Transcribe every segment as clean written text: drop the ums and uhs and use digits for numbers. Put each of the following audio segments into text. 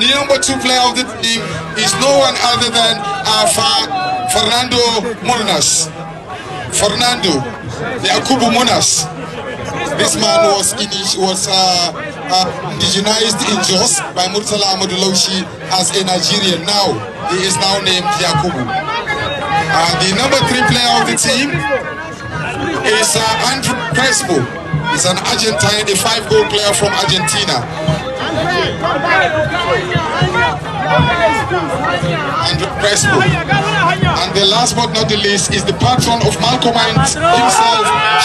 the number 2 player of the team is no one other than Fernando Munas. Fernando Yakubu Munas. This man was indigenized in Jos by Murtala Amadulaushi as a Nigerian. Now he is now named Yakubu. The number 3 player of the team is Andrew Crespo. He's an Argentine, a 5-goal player from Argentina. Andrew Crespo. And the last but not the least is the patron of Malcolm himself,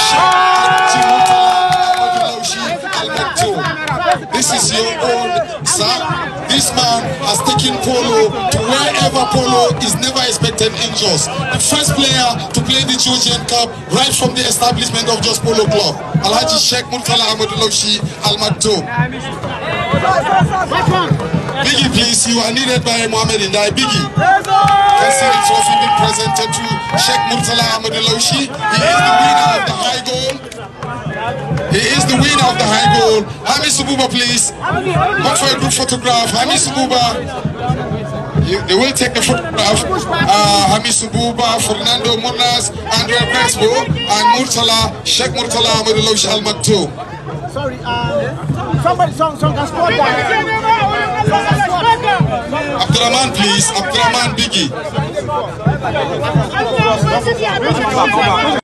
This is your own, sir. This man has taken polo to wherever polo is never expected in Jos. The first player to play the Georgian Cup right from the establishment of Jos Polo Club, Alhaji Sheikh Murtala Amadulaushi Al Maktoum. Biggie, please, you are needed by Mohammed Indai. Biggie. Can see the trophy being presented to Sheikh Murtala Amadulaushi. He is the winner of the high goal. He is the winner of the high goal. Hami Sububa, please. Come for a group photograph. Hami Sububa. They will take the photograph. Hami Sububa, Fernando Munas, Andrea Crespo, and Murtala, Sheikh Murtala Amadulaushi Al Maktoum. Sorry, somebody can score that. Abdurrahman, please. Abdurrahman Biggie.